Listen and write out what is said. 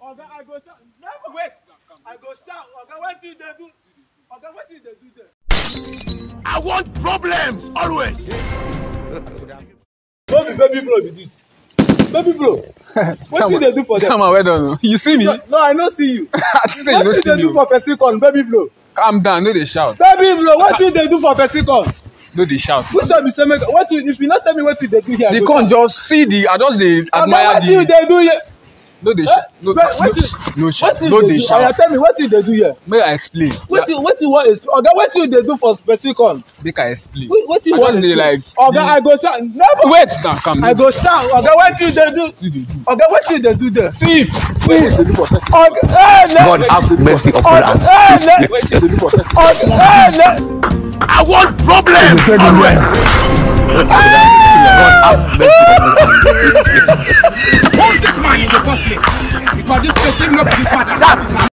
Oga, I go shout. Never wait. I go shout. Oga, what did they do? Oga, what did they do there? I want problems always. No be baby bro be this. Baby bro. What did they do for them? Chama, well done. You see me? No, I no see you. I say you What no did see they do you. for Pesicon, baby bro? Calm down, no dey shout. Baby bro, what did they do for Pesicon? No dey shout. Which one be say make? What you, if you not tell me what did they do here? They can't just see the. I just dey admire what did the. they do here? No dey shout. No shout. No dey shout. Tell me what did they do here? May I explain? What you want is Oga, what did they do for Pesicon? Make I explain. What you I want just is dey like. Oga, I go shout. Never. Wait now, calm I down. go shout. Oga, what did they do? Oga, what did they do there? Thief. Oga, God have mercy upon us. I want problems always. God have mercy upon us. Hold this man in the first place. Because this person not this matter.